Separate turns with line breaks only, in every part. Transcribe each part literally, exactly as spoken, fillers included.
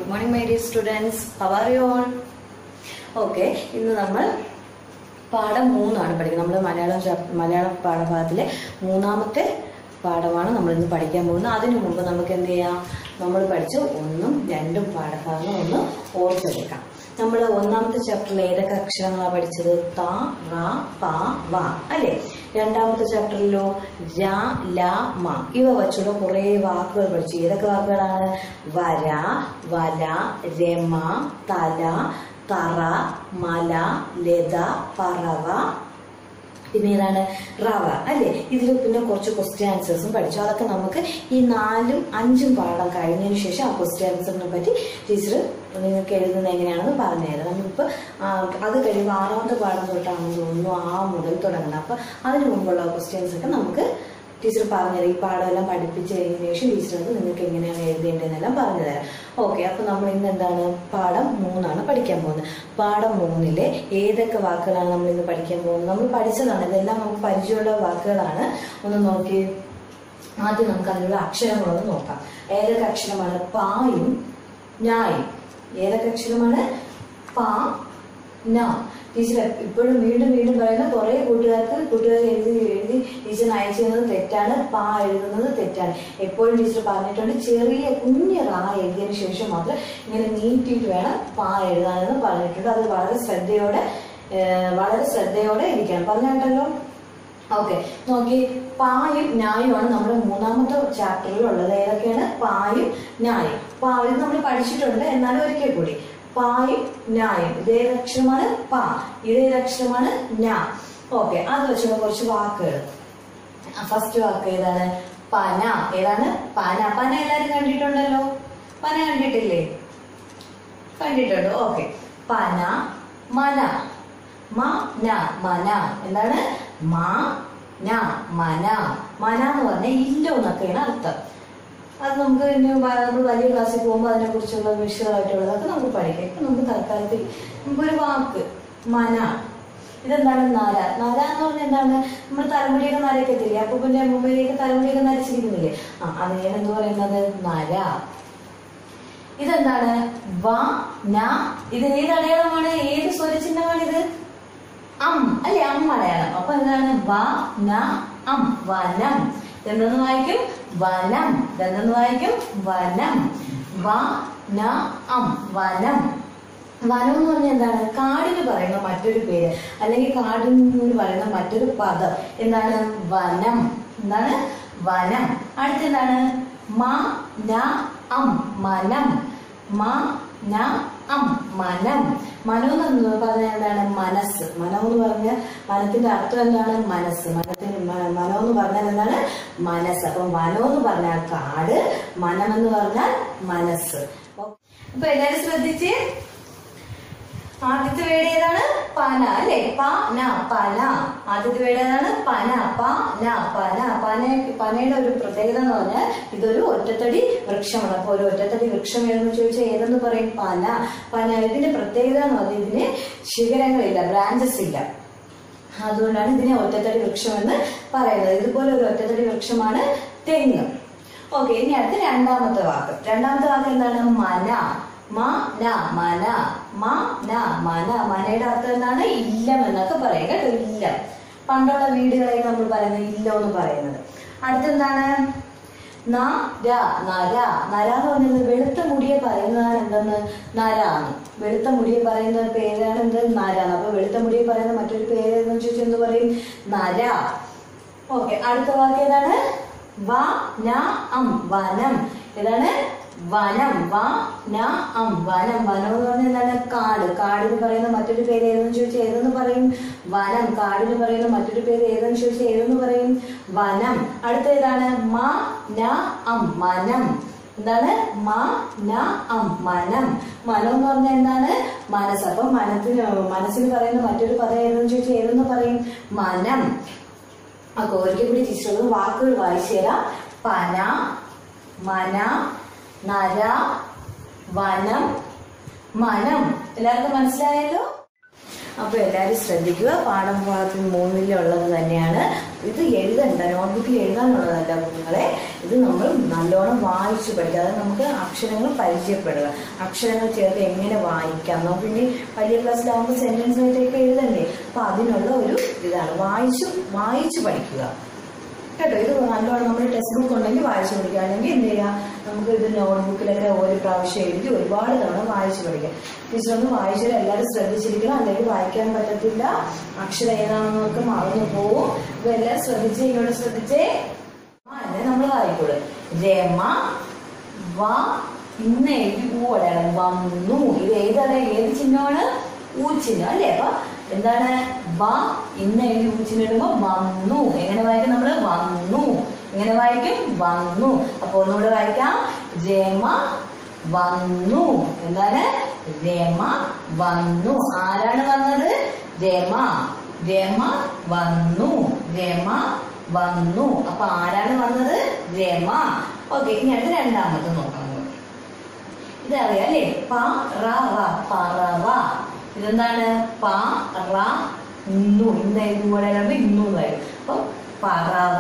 Good morning, my dear students. How are you all? Okay, ഇന്ന് നമ്മൾ പാഠം മൂന്നാണ് പഠിക്കുന്നത്. നമ്മൾ മലയാളം മലയാളം പാഠഭാഗത്തിലെ മൂന്നാമത്തെ പാഠമാണ് നമ്മൾ ഇന്ന് പഠിക്കാൻ പോകുന്നത്. അതിനു മുമ്പ് നമുക്ക് എന്ത് ചെയ്യാം? നമ്മൾ പഠിച്ച ഒന്നും രണ്ടും പാഠഭാഗങ്ങൾ ഒന്ന് ഓർത്തെടുക്കാം. നമ്മൾ ഒന്നാമത്തെ ചാപ്റ്ററിൽ ഏതൊക്കെ അക്ഷരങ്ങളാണ് പഠിച്ചത്? ത, റ, പ, വ അല്ലെ. രണ്ടാമത്തെ ചാപ്റ്ററിലോ ര, ല, മ ഇവ വച്ചുള്ള കുറെ വാക്കുകൾ പഠിച്ചു. ഏതൊക്കെ വാക്കുകളാണ്? വര, വല, രമ, തല, തറ, മല, ലത, പറവ, പിന്നെ ഏതാണ് റവ അല്ലെ. ഇതിൽ പിന്നെ കുറച്ച് ക്വസ്റ്റ്യൻ ആൻസേഴ്സും പഠിച്ചു. അതൊക്കെ നമുക്ക് ഈ നാലും അഞ്ചും പാഠം കഴിഞ്ഞതിന് ശേഷം ആ ക്വസ്റ്റ്യൻ ആൻസറിനെ പറ്റി ടീച്ചർ നിങ്ങൾക്ക് എഴുതുന്നത് എങ്ങനെയാണെന്ന് പറഞ്ഞുതരാം. നമുക്കിപ്പോ അത് കഴിയുമ്പോൾ ആറാമത്തെ പാഠം തൊട്ടാണെന്ന് തോന്നുന്നു ആ മുതൽ തുടങ്ങുന്നത്. അപ്പൊ അതിനു മുമ്പുള്ള ക്വസ്റ്റ്യൻസ് ഒക്കെ നമുക്ക് ടീച്ചർ പറഞ്ഞുതരാം. ഈ പാഠമെല്ലാം പഠിപ്പിച്ച് കഴിഞ്ഞതിന് ശേഷം ടീച്ചർക്ക് നിങ്ങൾക്ക് എങ്ങനെയാണ് എഴുതേണ്ടതെന്നെല്ലാം പറഞ്ഞുതരാം. ഓക്കെ, അപ്പൊ നമ്മൾ ഇന്ന് എന്താണ് പാഠം മൂന്നാണ് പഠിക്കാൻ പോകുന്നത്. പാഠം മൂന്നിലെ ഏതൊക്കെ വാക്കുകളാണ് നമ്മൾ ഇന്ന് പഠിക്കാൻ പോകുന്നത്? നമ്മൾ പഠിച്ചതാണ്, ഇതെല്ലാം നമുക്ക് പരിചയമുള്ള വാക്കുകളാണ്. ഒന്ന് നോക്കി, ആദ്യം നമുക്ക് അതിലുള്ള അക്ഷരങ്ങളൊന്ന് നോക്കാം. ഏതൊക്കെ അക്ഷരമാണ്? പായും ഞായും. ഏതൊക്കെ അക്ഷരമാണ്? പാ, ന. ടീച്ചർ ഇപ്പോഴും വീണ്ടും വീണ്ടും പറയുന്ന കുറെ കൂട്ടുകാർക്ക് കൂട്ടുകാർ എഴുതി എഴുതി ടീച്ചർ അയച്ചു തന്നത് തെറ്റാണ്. പാ എഴുതുന്നത് തെറ്റാണ്. എപ്പോഴും ടീച്ചർ പറഞ്ഞിട്ടുണ്ട് ചെറിയ കുഞ്ഞ് റാ എഴുതിയതിനു ശേഷം മാത്രം ഇങ്ങനെ നീട്ടിയിട്ട് വേണം പാ എഴുതാനെന്ന് പറഞ്ഞിട്ടുണ്ട്. അത് വളരെ ശ്രദ്ധയോടെ വളരെ ശ്രദ്ധയോടെ ഇരിക്കണം. പറഞ്ഞിട്ടല്ലോ. ഓക്കെ, നോക്കി, പായും ന്യായമാണ് നമ്മുടെ മൂന്നാമത്തെ ചാപ്റ്ററിൽ ഉള്ളത്. ഏതൊക്കെയാണ്? പായും ന്യായം. പായും നമ്മൾ പഠിച്ചിട്ടുണ്ട്, എന്നാലും ഒരിക്കൽ കൂടി. പായും ന്യായം. ഇതേതക്ഷരമാണ്? പാ. ഇതേതക്ഷരമാണ്? ഞാ. ഓക്കെ, അത് വെച്ചുള്ള കുറച്ച് വാക്കുകൾ. ഫസ്റ്റ് വാക്ക് ഏതാണ്? പന. ഏതാണ്? പന. പന എല്ലാരും കണ്ടിട്ടുണ്ടല്ലോ. പന കണ്ടിട്ടില്ലേ? കണ്ടിട്ടുണ്ട്. ഓക്കെ, പന, മന. മ, ന, മന. എന്താണ്? മ, ന, മന. മന എന്ന് പറഞ്ഞാൽ ഇല്ലോ എന്നൊക്കെയാണ് അർത്ഥം. അത് നമുക്ക് നമ്മൾ വലിയ ക്ലാസ്സിൽ പോകുമ്പോൾ അതിനെ കുറിച്ചുള്ള വിഷയമായിട്ടുള്ളതൊക്കെ നമുക്ക് പഠിക്കാം. ഇപ്പൊ നമുക്ക് തൽക്കാലത്തിൽ ഒരു വാക്ക് മന. ഇതെന്താണ്? നര. നര എന്ന് പറഞ്ഞാൽ എന്താണ്? നമ്മൾ തലമുടിയൊക്കെ നരയ്ക്കത്തില്ലേ? അപ്പൊ പിന്നെ മുമ്പിലേക്ക് തലമുടിയൊക്കെ നരച്ചിരിക്കുന്നില്ലേ? ആ അതിനെയാണ് എന്ത് പറയുന്നത്? നര. ഇതെന്താണ്? വ, ന. ഇത് ഏത് അടയാളമാണ്? ഏത് സ്വരചിഹ്നമാണിത്? അം അല്ലെ. അം അടയാളം. അപ്പൊ എന്താണ്? വ, ന, അം. വനം. എന്തെന്ന് വായിക്കും? വനം. എന്തെന്ന് വായിക്കും? വനം. വ, ന, അം. വനം. വനം എന്ന് പറഞ്ഞാൽ എന്താണ്? കാടിന് പറയുന്ന മറ്റൊരു പേര്, അല്ലെങ്കിൽ കാടിന് പറയുന്ന മറ്റൊരു പദം. എന്താണ്? വനം. എന്താണ്? വനം. അടുത്തെന്താണ്? മ, ന, അം. മനം. മ, ന, അം. മനം. മനം എന്ന് പറഞ്ഞാൽ എന്താണ്? മനസ്സ്. മനം എന്ന് പറഞ്ഞാൽ മനത്തിന്റെ അർത്ഥം എന്താണ്? മനസ്സ്. മനത്തിന് മനം എന്ന് പറഞ്ഞാൽ എന്താണ്? മനസ്സ്. അപ്പൊ വനം എന്ന് പറഞ്ഞാൽ കാട്, മനം എന്ന് പറഞ്ഞാൽ മനസ്സ്. അപ്പൊ എല്ലാരും ശ്രദ്ധിച്ച്, ആദ്യത്തെ വേട് ഏതാണ്? പന അല്ലെ. പ, ന, പന. ആദ്യത്തെ വേട് ഏതാണ്? പന. പ, ന, പന. പന പനയുടെ ഒരു പ്രത്യേകത എന്ന് പറഞ്ഞാൽ ഇതൊരു ഒറ്റത്തടി വൃക്ഷമാണ്. അപ്പൊ ഒരു ഒറ്റത്തടി വൃക്ഷം ഏതെന്ന് ചോദിച്ചാൽ ഏതെന്ന് പറയും? പന. പന. ഇതിന്റെ പ്രത്യേകത എന്ന് പറഞ്ഞാൽ ഇതിന് ശിഖരങ്ങളില്ല, ബ്രാഞ്ചസ് ഇല്ല. അതുകൊണ്ടാണ് ഇതിനെ ഒറ്റത്തടി വൃക്ഷം എന്ന് പറയുന്നത്. ഇതുപോലെ ഒരു ഒറ്റത്തടി വൃക്ഷമാണ് തെങ്ങ്. ഓക്കെ, ഇനി അടുത്ത രണ്ടാമത്തെ വാക്ക്. രണ്ടാമത്തെ വാക്ക് എന്താണ്? മന. മ, ന, മന. മ, ന, മന. മനയുടെ അർത്ഥം എന്താണ്? ഇല്ലം എന്നൊക്കെ പറയും കേട്ടോ. ഇല്ലം. പണ്ടുള്ള വീടുകളെ നമ്മൾ പറയുന്നത് ഇല്ലം എന്ന് പറയുന്നത്. അടുത്തെന്താണ്? നര. നര. നര എന്ന് പറഞ്ഞത് വെളുത്ത മുടിയെ പറയുന്നതാണ് എന്തെന്ന്? നരാണ്. വെളുത്ത മുടിയെ പറയുന്ന പേരാണ് എന്ത്? നരാണ്. അപ്പൊ വെളുത്ത മുടിയെ പറയുന്ന മറ്റൊരു പേര് എന്ന് ചോദിച്ചാൽ എന്ത് പറയും? നര. ഓക്കെ, അടുത്ത വാക്ക് ഏതാണ്? വ, ന, അം. വനം. ഏതാണ്? വനം. വ, ന, അം. വനം. വനം എന്ന് പറഞ്ഞാൽ എന്താണ്? കാട്. കാടിന് പറയുന്ന മറ്റൊരു പേര് ഏതെന്ന് ചോദിച്ചാൽ ഏതെന്ന് പറയും? വനം. കാടിന് പറയുന്ന മറ്റൊരു പേര് ഏതെന്ന് ചോദിച്ചാൽ ഏതെന്ന് പറയും? വനം. അടുത്ത ഏതാണ്? മ, ന, അം. മനം. എന്താണ്? മ, ന, അം. മനം. മനം എന്ന് പറഞ്ഞാൽ എന്താണ്? മനസ്സ്. അപ്പൊ മനത്തിന് മനസ്സിന് പറയുന്ന മറ്റൊരു പദം ഏതെന്ന് ചോദിച്ചാൽ ഏതെന്ന് പറയും? മനം. അപ്പൊ ഒരിക്കൽ കൂടി ടീച്ചർ വാക്കുകൾ വായിച്ചു തരാം. പന, മന, നര, വനം, മനം. എല്ലാവർക്കും മനസ്സിലായല്ലോ? അപ്പോൾ എല്ലാവരും ശ്രദ്ധിക്കുക. പാഠം ഭാഗത്ത് മൂന്നിലുള്ളത് തന്നെയാണ്. ഇത് എഴുതണ്ട, നോട്ട്ബുക്കിൽ എഴുതാനുള്ളതല്ല കുഞ്ഞുങ്ങളെ. ഇത് നമ്മൾ നല്ലോണം വായിച്ചു പഠിക്കുക. അതായത് നമുക്ക് അക്ഷരങ്ങൾ പരിചയപ്പെടുക, അക്ഷരങ്ങൾ ചേർത്ത് എങ്ങനെ വായിക്കാം. നമുക്ക് ഇനി വലിയ ക്ലാസ്സിലാവുമ്പോൾ സെന്റൻസ് ആയിട്ടൊക്കെ എഴുതണ്ടേ. അപ്പൊ അതിനുള്ള ഒരു ഇതാണ്, വായിച്ചു വായിച്ചു പഠിക്കുക കേട്ടോ. ഇത് നല്ലോണം നമ്മൾ ടെക്സ്റ്റ് ബുക്ക് ഉണ്ടെങ്കിൽ വായിച്ചു പഠിക്കുക. അല്ലെങ്കിൽ എന്ത് ചെയ്യുക, നമുക്ക് ഇത് നോട്ട്ബുക്കിലൊക്കെ ഒരു പ്രാവശ്യം എഴുതി ഒരുപാട് തവണ വായിച്ചു പഠിക്കാം. ടീച്ചർ ഒന്ന് വായിച്ചാൽ എല്ലാവരും ശ്രദ്ധിച്ചിരിക്കണം, അല്ലെങ്കിൽ വായിക്കാൻ പറ്റത്തില്ല, അക്ഷരം ഏതാണെന്നൊക്കെ മറന്നു പോവും. അപ്പൊ എല്ലാവരും ശ്രദ്ധിച്ചേ, ഇങ്ങോട്ട് ശ്രദ്ധിച്ചേ. അല്ലേ നമ്മൾ വായിക്കോളൂ. രമ വ ഇന്ന് എഴുതി ഊടയാണ് വന്നു. ഇത് ഏതാണ്, ഏത് ചിഹ്നമാണ്? ഊ ചിഹ്നം അല്ലേ. അപ്പൊ എന്താണ്? വ ഇന്ന് എഴുതി ഊ ചിഹ്നം ഇടുമ്പോ വന്നു. എങ്ങനെ വായിക്കും നമ്മള്? വന്നു. എങ്ങനെ വായിക്കും? വന്നു. അപ്പൊ ഒന്നുകൂടെ വായിക്കാം. രമ വന്നു. എന്താണ്? രമ വന്നു. ആരാണ് വന്നത്? രമ. രമ വന്നു. രമ വന്നു. അപ്പൊ ആരാണ് വന്നത്? രമ. ഓക്കെ, ഇനി അടുത്ത് രണ്ടാമത്തെ നോക്കാം. ഇതറിയാം അല്ലേ? പറവ. പറവ. ഇതെന്താണ്? പ റ ഇന്നു. ഇന്ന് കൂടെ ഇന്നു വരും. അപ്പൊ പറവ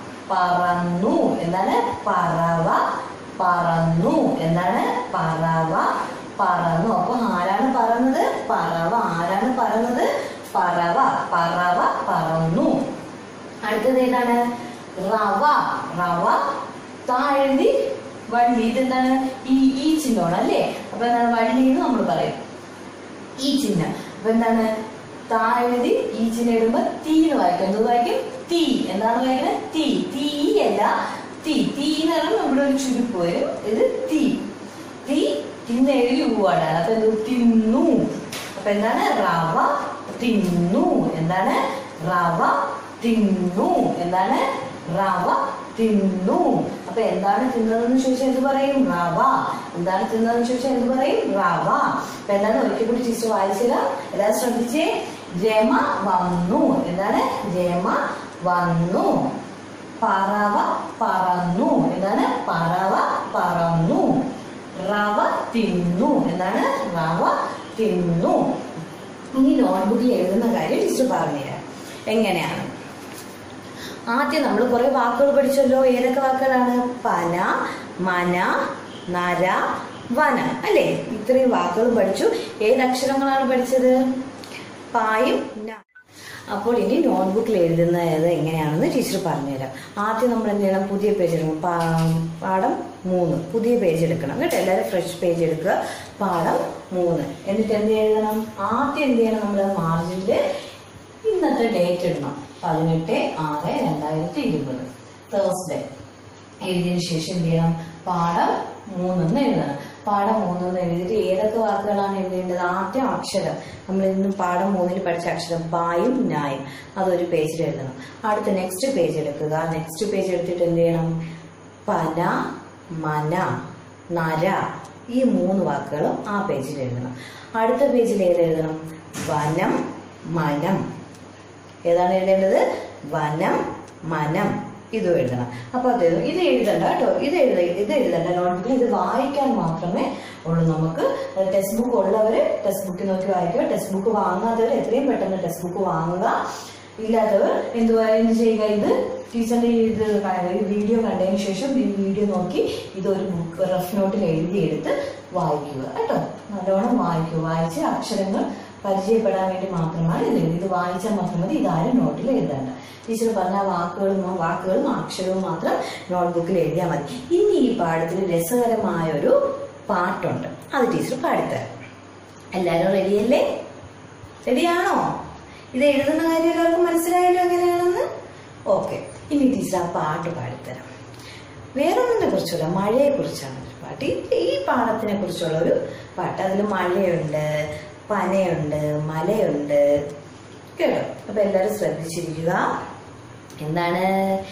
പറന്നു. എന്താണ്? പറവ പറന്നു. എന്താണ്? പറവ പറന്നു. അപ്പൊ ആരാണ് പറന്നത്? പറവ. ആരാണ് പറന്നത്? പറവ. പറവ പറന്നു. അടുത്തത് ഏതാണ്? റവ. റവ താഴെഴുതി വള്ളി. ഇതെന്താണ്? ഈ ഈ ചിഹ്നമാണ് അല്ലേ. അപ്പൊ എന്താണ്? വള്ളി എന്ന് നമ്മൾ പറയും, ഈ ചിഹ്നം. അപ്പൊ എന്താണ്? താഴെഴുതി ഈ ചിഹ്നം ഇടുമ്പോ തീ എന്ന് വായിക്കും. എന്ത് വായിക്കും? തീ. എന്താണ് വായിക്കുന്നത്? തീ. തീ അല്ല, തീ. തീ എന്ന് പറയുമ്പോൾ നമ്മുടെ ഒരു ചുരുപ്പ് വരും. ഇത് തീ. തീ തിന്ന് എഴുതി ഊവാണ്. അപ്പൊ എന്ത്? തിന്നു. അപ്പൊ എന്താണ്? റവ തിന്നു. എന്താണ്? റവ തിന്നു. എന്താണ്? റവ തിന്നു. അപ്പൊ എന്താണ് തിന്നതെന്ന് ചോദിച്ചാൽ എന്ത് പറയും? റവ. എന്താണ് തിന്നതെന്ന് ചോദിച്ചാൽ എന്ത് പറയും? റവ. അപ്പൊ എന്താണ്? ഒരിക്കൽ കൂടി ടീച്ചർ വായിച്ചില്ല, എല്ലാവരും ശ്രദ്ധിച്ചേ. രമ വന്നു. എന്താണ്? രമ വന്നു. പറവ പറന്നു. എന്താണ്? പറവ പറന്നു. റവ തിന്നു. എന്താണ്? റവ തിന്നു. ഇനി നോട്ട്ബുക്കിൽ എഴുതുന്ന കാര്യം ടീച്ചർ പറഞ്ഞുതരാം എങ്ങനെയാണ്. ആദ്യം നമ്മൾ കുറെ വാക്കുകൾ പഠിച്ചല്ലോ. ഏതൊക്കെ വാക്കുകളാണ്? പന, മന, നര, വനം അല്ലേ. ഇത്രയും വാക്കുകൾ പഠിച്ചു. ഏതക്ഷരങ്ങളാണ് പഠിച്ചത്? പായും ന. അപ്പോൾ ഇനി നോട്ട്ബുക്കിൽ എഴുതുന്നത് എങ്ങനെയാണെന്ന് ടീച്ചർ പറഞ്ഞുതരാം. ആദ്യം നമ്മൾ എന്ത് ചെയ്യണം? പുതിയ പേജ് എടുക്കണം. പാഠം മൂന്ന് പുതിയ പേജ് എടുക്കണം കേട്ടോ. എല്ലാവരും ഫ്രഷ് പേജ് എടുക്കുക. പാഠം മൂന്ന്. എന്നിട്ട് എന്ത് എഴുതണം? ആദ്യം എന്ത് ചെയ്യണം? നമ്മൾ മാർജിനില് ഇന്നത്തെ ഡേറ്റ് ഇടണം. പതിനെട്ട് ആറ് രണ്ടായിരത്തി ഇരുപത് തേഴ്സ്ഡേ. എഴുതിയതിനു ശേഷം എന്ത് ചെയ്യണം? പാഠം മൂന്നെന്ന് എഴുതണം. പാഠം മൂന്നെന്ന് എഴുതിയിട്ട് ഏതൊക്കെ വാക്കുകളാണ് എഴുതേണ്ടത്? ആദ്യം അക്ഷരം. നമ്മൾ ഇന്ന് പാഠം മൂന്നിൽ പഠിച്ച അക്ഷരം പായും നായും അതൊരു പേജിൽ എഴുതണം. അടുത്ത നെക്സ്റ്റ് പേജ് എടുക്കുക. നെക്സ്റ്റ് പേജ് എടുത്തിട്ട് എന്ത് ചെയ്യണം? പന, മന, നര ഈ മൂന്ന് വാക്കുകളും ആ പേജിൽ എഴുതണം. അടുത്ത പേജിൽ ഏതെഴുതണം? വനം, മനം. ഏതാണ് എഴുതേണ്ടത്? വനം, മനം. ഇതും എഴുതണം. അപ്പൊ അത് ഇത് എഴുതണ്ട കേട്ടോ. ഇത് എഴുത ഇത് എഴുതണ്ട നോട്ട്ബുക്കിൽ. ഇത് വായിക്കാൻ മാത്രമേ ഉള്ളൂ. നമുക്ക് ടെക്സ്റ്റ് ബുക്ക് ഉള്ളവര് ടെക്സ്റ്റ് ബുക്ക് നോക്കി വായിക്കുക. ടെക്സ്റ്റ് ബുക്ക് വാങ്ങാത്തവർ എത്രയും പെട്ടെന്ന് ടെക്സ്റ്റ് ബുക്ക് വാങ്ങുക. ഇല്ലാത്തവർ എന്തുവാ എന്ത് ചെയ്യുക? ഇത് ടീച്ചറിന്റെ ഇത് വീഡിയോ കണ്ടതിന് ശേഷം ഈ വീഡിയോ നോക്കി ഇതൊരു ബുക്ക് റഫ് നോട്ടിൽ എഴുതിയെടുത്ത് വായിക്കുക കേട്ടോ. നല്ലോണം വായിക്കുക. വായിച്ച് അക്ഷരങ്ങൾ പരിചയപ്പെടാൻ വേണ്ടി മാത്രമാണ് ഇത്. ഇത് വായിച്ചാൽ മാത്രം മതി. ഇതാരും നോട്ടിൽ എഴുതണ്ട. ടീച്ചർ പറഞ്ഞ വാക്കുകളും വാക്കുകളും അക്ഷരവും മാത്രം നോട്ട്ബുക്കിൽ എഴുതിയാൽ മതി. ഇനി ഈ പാഠത്തിൽ രസകരമായ ഒരു പാട്ടുണ്ട്. അത് ടീച്ചർ പാടിത്തരാം. എല്ലാവരും റെഡിയല്ലേ? റെഡിയാണോ? ഇത് എഴുതുന്ന കാര്യം എല്ലാവർക്കും മനസ്സിലായല്ലോ എങ്ങനെയാണെന്ന്? ഓക്കെ. ഇനി ടീച്ചർ ആ പാട്ട് പാടിത്തരാം. വേറൊന്നിനെ കുറിച്ചുള്ള മഴയെ കുറിച്ചാണ് ഒരു പാട്ട്. ഈ പാഠത്തിനെ കുറിച്ചുള്ള ഒരു പാട്ട്. അതിൽ മഴയുണ്ട്, പനയുണ്ട്, മലയുണ്ട് കേട്ടോ. അപ്പൊ എല്ലാവരും ശ്രദ്ധിച്ചിരിക്കുക. എന്താണ്?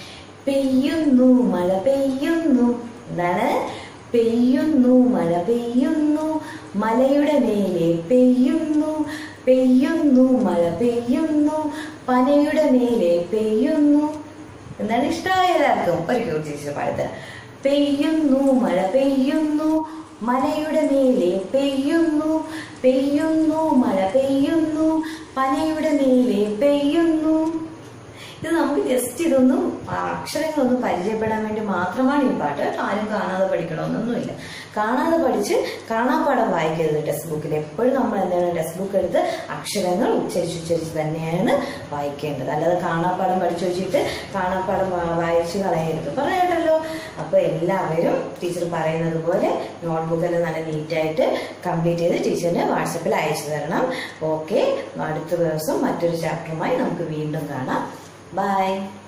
പെയ്യുന്നു മഴ പെയ്യുന്നു. എന്താണ്? പെയ്യുന്നു മഴ പെയ്യുന്നു, മലയുടെ മേലെ പെയ്യുന്നു. പെയ്യുന്നു മഴ പെയ്യുന്നു, പനയുടെ മേലെ പെയ്യുന്നു. എന്താണ്? ഇഷ്ടമായ എല്ലാവർക്കും ഒരിക്കൽ ടീച്ചർ പാടിത്തരാം. പെയ്യുന്നു മഴ പെയ്യുന്നു, മലയുടെ മേലെ പെയ്യുന്നു. പെയ്യുന്നു മഴ പെയ്യുന്നു, പനയുടെ മേലെ പെയ്യുന്നു. ഇത് നമുക്ക് ജസ്റ്റ് ഇതൊന്നും അക്ഷരങ്ങളൊന്നും പരിചയപ്പെടാൻ വേണ്ടി മാത്രമാണ് ഈ പാട്ട്. ആരും കാണാതെ പഠിക്കണമെന്നൊന്നുമില്ല. കാണാതെ പഠിച്ച് കാണാപ്പാഠം വായിക്കരുത് ടെക്സ്റ്റ് ബുക്കിൽ. എപ്പോഴും നമ്മൾ എന്താണ് ടെക്സ്റ്റ് ബുക്ക് എടുത്ത് അക്ഷരങ്ങൾ ഉച്ചരിച്ച് ഉച്ചരിച്ച് തന്നെയാണ് വായിക്കേണ്ടത്. അല്ലാതെ കാണാപ്പാഠം പഠിച്ചു വെച്ചിട്ട് കാണാപ്പാഠം വായിച്ച് കളയരുത്. പറഞ്ഞിട്ടല്ലോ. അപ്പൊ എല്ലാവരും ടീച്ചർ പറയുന്നത് പോലെ നോട്ട്ബുക്കെല്ലാം നല്ല നീറ്റായിട്ട് കംപ്ലീറ്റ് ചെയ്ത് ടീച്ചറിന് വാട്സപ്പിൽ അയച്ചു തരണം. ഓക്കെ, അടുത്ത ദിവസം മറ്റൊരു ചാപ്റ്ററുമായി നമുക്ക് വീണ്ടും കാണാം. Bye.